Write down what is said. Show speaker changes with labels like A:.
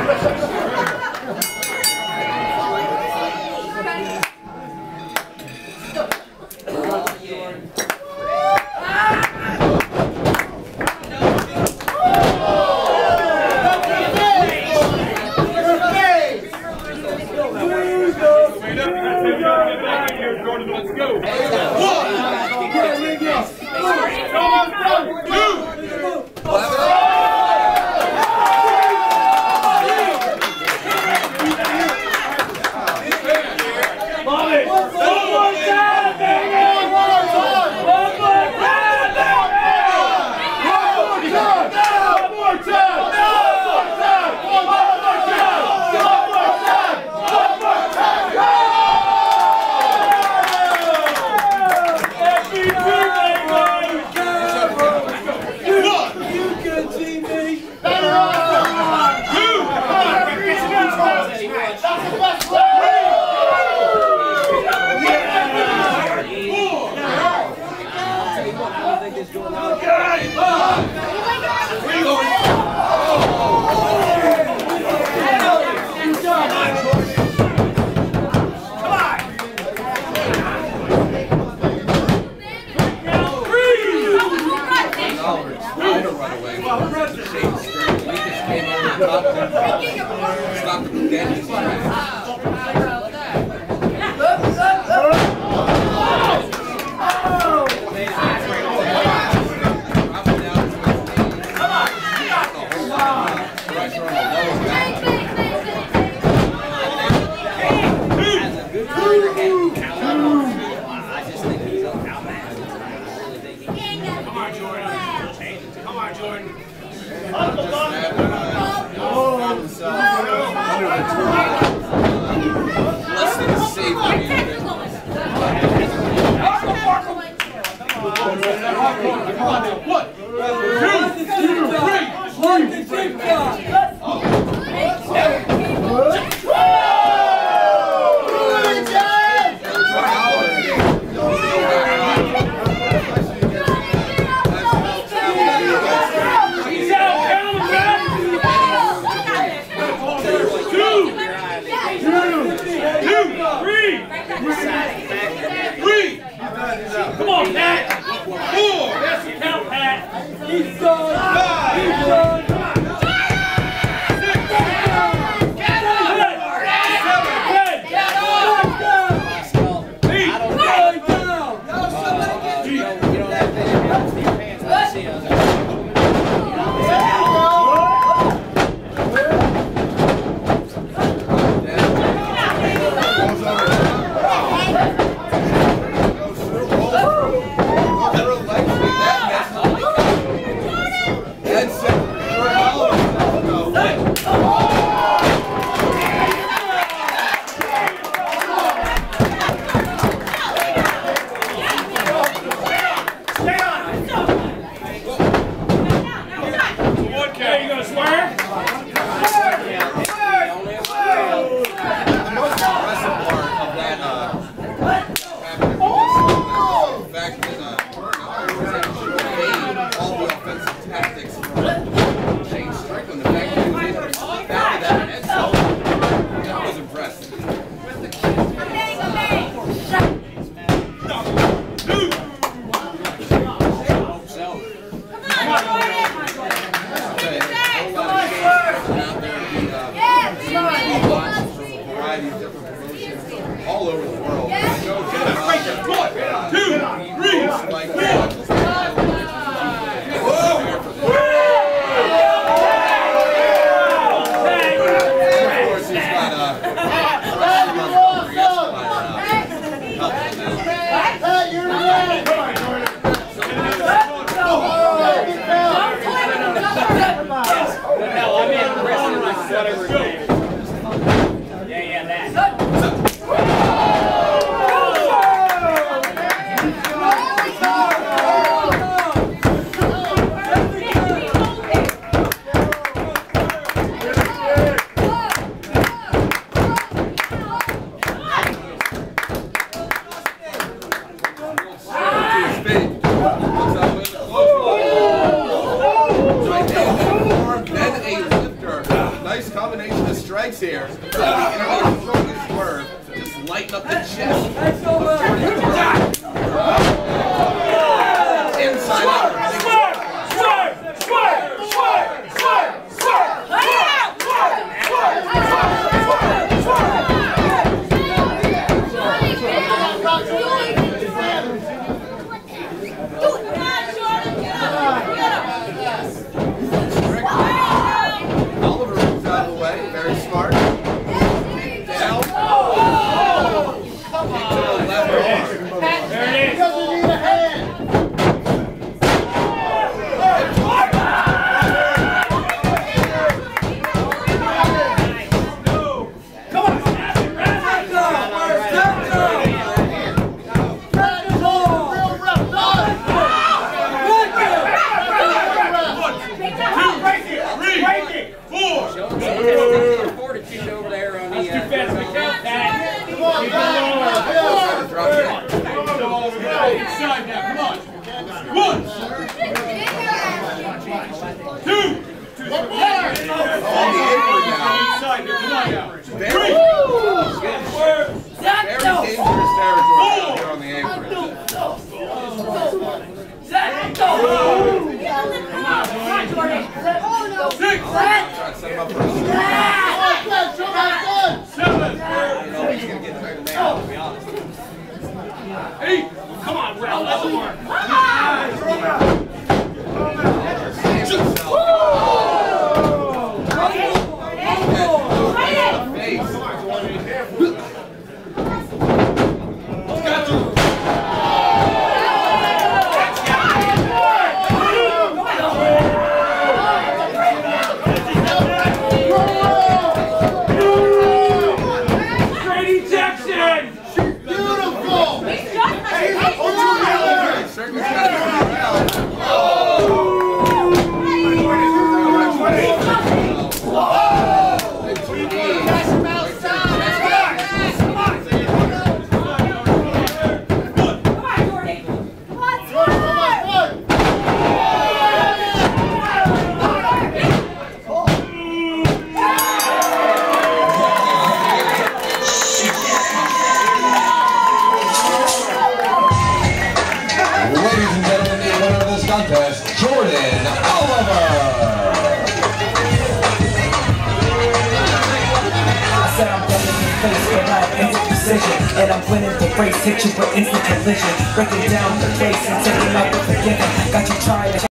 A: Nice comment. combination of strikes here. The swerve, just lighten up the chest. Inside out. Oliver moves out of the way, very smart. Down. Come on. To the left arm. There it is. He doesn't need a hand. Come on.
B: Fortitude over there on the.
C: That's too fast to count that.
A: Come on,
C: Inside now, come on. 1, 2.
A: On the apron now.
C: Inside here, come on now.
A: Very dangerous territory out here on the apron. Try to set him up for a
C: 7.
A: He's going to get tired man, to be honest.
C: 8. Come on, Ralph. That's a mark.
D: Contest, Jordan Oliver.
E: I said I'm going to face for life, instant precision, and I'm winning the race, hit you for instant collision, breaking down the face and taking out the forgiven. Got you trying to